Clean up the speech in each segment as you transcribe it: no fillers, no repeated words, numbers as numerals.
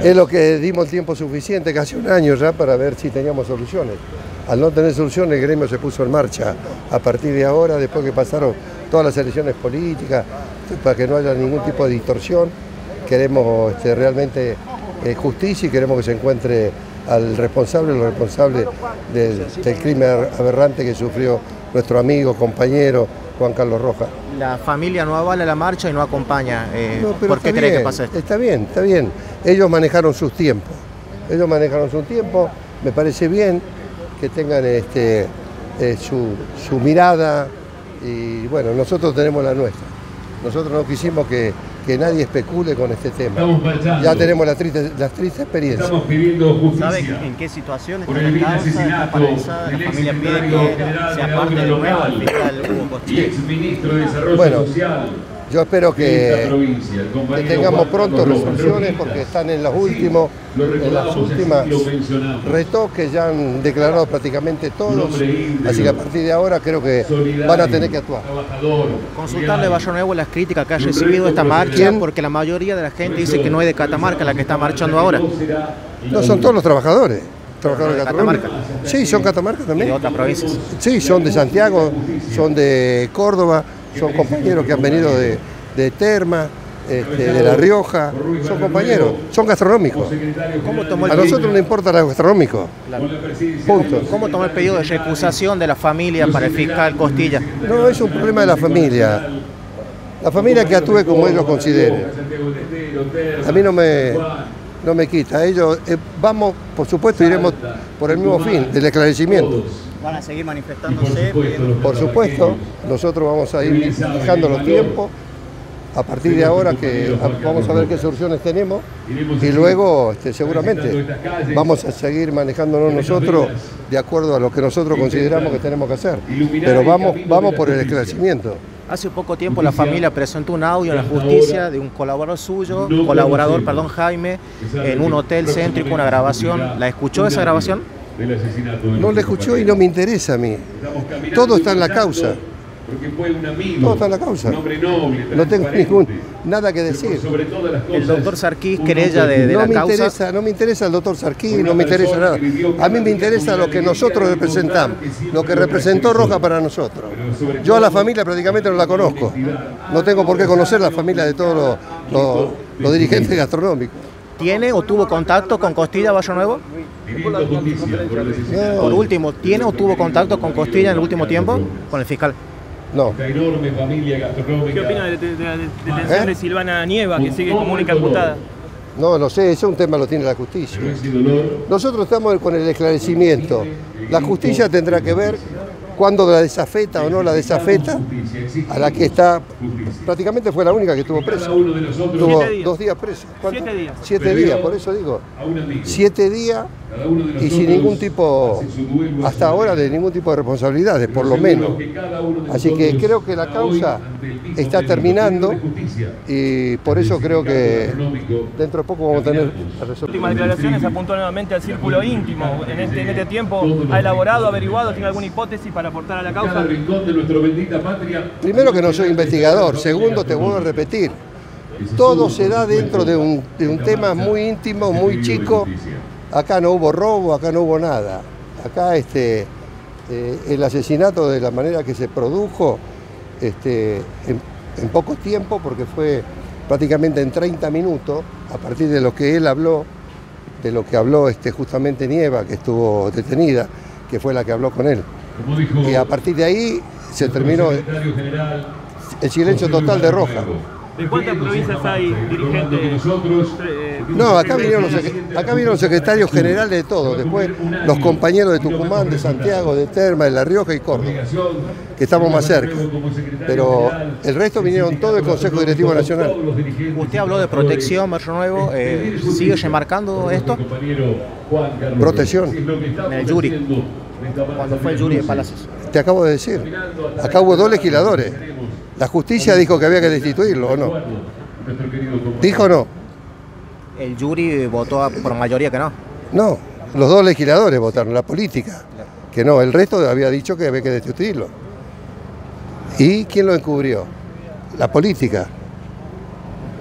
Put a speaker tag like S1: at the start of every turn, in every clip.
S1: Es lo que dimos el tiempo suficiente, casi un año ya, para ver si teníamos soluciones. Al no tener soluciones, el gremio se puso en marcha a partir de ahora, después que pasaron todas las elecciones políticas, para que no haya ningún tipo de distorsión. Queremos realmente justicia y queremos que se encuentre al responsable, los responsables del crimen aberrante que sufrió nuestro amigo, compañero Juan Carlos Rojas.
S2: La familia no avala la marcha y no acompaña.
S1: No,
S2: ¿Por qué cree que pasa esto?
S1: Está bien, está bien. Ellos manejaron sus tiempos. Ellos manejaron sus tiempos. Me parece bien que tengan su mirada y bueno, nosotros tenemos la nuestra. Nosotros no quisimos que nadie especule con este tema. Ya tenemos la triste experiencia.
S3: Estamos pidiendo justicia.
S2: ¿Sabe en qué situación está la causa? ¿Está paralizada? La familia pide que sea parte del nuevo fiscal Hugo Costilla.
S3: Y exministro de Desarrollo Social.
S1: Yo espero que tengamos pronto resoluciones porque están en las últimas retoques, ya han declarado prácticamente todos, así que a partir de ahora creo que van a tener que actuar.
S2: Consultarle a Barrio Nuevo las críticas que ha recibido esta marcha, porque la mayoría de la gente dice que no es de Catamarca la que está marchando ahora.
S1: No, son todos los trabajadores.
S2: ¿De Catamarca?
S1: Sí, son Catamarca también.
S2: ¿Y de otras provincias?
S1: Sí, son de Santiago, son de Córdoba, son compañeros que han venido de Terma, de La Rioja, son compañeros, son gastronómicos. A nosotros no importa lo gastronómico.
S2: Claro.
S1: Punto.
S2: ¿Cómo tomó el pedido de recusación de la familia para el fiscal Costilla?
S1: No, es un problema de la familia. La familia que actúe como ellos consideren. A mí no me quita. Ellos vamos, por supuesto, iremos por el mismo fin, del esclarecimiento.
S2: ¿Van a seguir manifestándose?
S1: Por supuesto, nosotros vamos a ir fijando los tiempos. A partir de ahora que vamos a ver qué soluciones tenemos y luego seguramente vamos a seguir manejándonos nosotros de acuerdo a lo que nosotros consideramos que tenemos que hacer. Pero vamos por el esclarecimiento.
S2: Hace poco tiempo la familia presentó un audio en la justicia de un colaborador suyo, Jaime, en un hotel céntrico, una grabación. ¿La escuchó esa grabación?
S1: No la escuchó y no me interesa a mí. Todo está en la causa. Todo está en la causa. No tengo nada que decir.
S2: El doctor Sarquís, querella de la causa.
S1: No me interesa el doctor Sarquís, no me interesa nada. A mí me interesa lo que nosotros representamos, lo que representó Rojas para nosotros. Yo a la familia prácticamente no la conozco. No tengo por qué conocer la familia de todos los dirigentes gastronómicos.
S2: ¿Tiene o tuvo contacto con Costilla Barrio Nuevo? Por último, ¿tiene o tuvo contacto con Costilla en el último tiempo con el fiscal?
S1: No.
S4: ¿Qué opina de la detención de Silvana Nieva, que sigue como única imputada?
S1: No, no sé, ese es un tema lo tiene la justicia. Nosotros estamos con el esclarecimiento. La justicia tendrá que ver cuándo la desafeta o no la desafeta, a la que está, prácticamente fue la única que estuvo presa. Tuvo 2 días presa.
S4: 7 días.
S1: 7 días, por eso digo. 7 días y sin ningún tipo, hasta ahora, de ningún tipo de responsabilidades, por lo menos. Así que creo que la causa está terminando y por eso creo que dentro de poco vamos a tener la resolución.
S4: Últimas declaraciones apuntó nuevamente al círculo íntimo. En este tiempo ha elaborado, averiguado, tiene alguna hipótesis para aportar a la causa.
S1: Primero que no soy investigador, segundo te vuelvo a repetir, todo se da dentro de un tema muy íntimo, muy chico. Acá no hubo robo, acá no hubo nada. Acá el asesinato de la manera que se produjo en poco tiempo, porque fue prácticamente en 30 minutos, a partir de lo que él habló, de lo que habló justamente Nieva, que estuvo detenida, que fue la que habló con él. Y a partir de ahí se terminó el silencio total de Rojas.
S4: ¿De cuántas provincias hay dirigentes?
S1: No, acá vinieron los secretarios generales de todos, después los compañeros de Tucumán, de Santiago, de Terma, de La Rioja y Córdoba, que estamos más cerca. Pero el resto vinieron todo el Consejo Directivo Nacional.
S2: Usted habló de protección, Barrio Nuevo, ¿sigue remarcando esto?
S1: Protección.
S2: En el jury, cuando fue el jury de Palacios.
S1: Te acabo de decir, acá hubo 2 legisladores. La justicia dijo que había que destituirlo, ¿o no? ¿Dijo o no?
S2: El jury votó por mayoría que no.
S1: No, los 2 legisladores votaron, la política, que no, el resto había dicho que había que destituirlo. ¿Y quién lo encubrió? La política.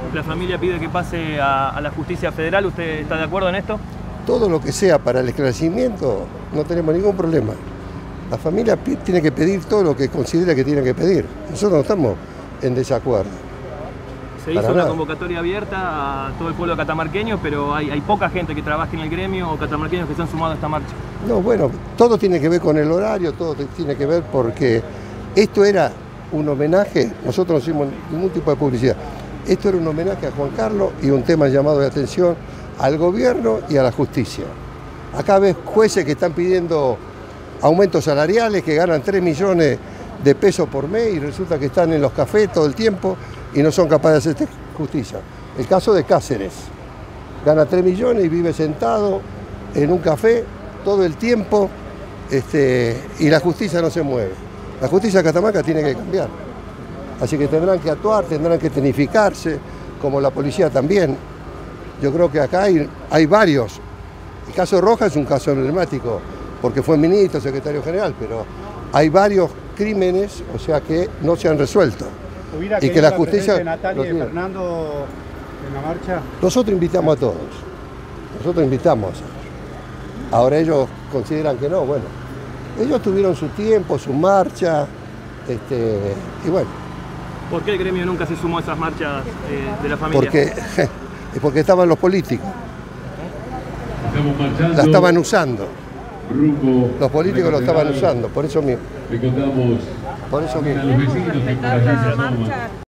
S4: La familia pide que pase a la justicia federal. ¿Usted está de acuerdo en esto?
S1: Todo lo que sea para el esclarecimiento, no tenemos ningún problema. La familia tiene que pedir todo lo que considera que tiene que pedir. Nosotros no estamos en desacuerdo.
S4: Se hizo una convocatoria abierta a todo el pueblo catamarqueño, pero hay poca gente que trabaje en el gremio o catamarqueños que se han sumado a esta marcha.
S1: No, bueno, todo tiene que ver con el horario, todo tiene que ver porque esto era un homenaje, nosotros no hicimos ningún tipo de publicidad. Esto era un homenaje a Juan Carlos y un tema llamado de atención al gobierno y a la justicia. Acá ves jueces que están pidiendo aumentos salariales, que ganan 3 millones de pesos por mes y resulta que están en los cafés todo el tiempo y no son capaces de hacer justicia. El caso de Cáceres, gana 3 millones y vive sentado en un café todo el tiempo y la justicia no se mueve. La justicia de Catamarca tiene que cambiar. Así que tendrán que actuar, tendrán que tecnificarse, como la policía también. Yo creo que acá hay varios. El caso Rojas es un caso emblemático, porque fue ministro, secretario general, pero hay varios crímenes, o sea, que no se han resuelto. Y que la justicia...
S5: Natalia y Fernando en la marcha.
S1: Nosotros invitamos a todos. Nosotros invitamos. Ahora ellos consideran que no, bueno. Ellos tuvieron su tiempo, su marcha, y bueno.
S4: ¿Por qué el gremio nunca se sumó a esas marchas de la familia?
S1: Porque estaban los políticos. La estaban usando. Los políticos lo estaban usando, por eso mismo.
S3: Le contamos
S1: por eso mismo.
S3: a los vecinos que por allí se asoman.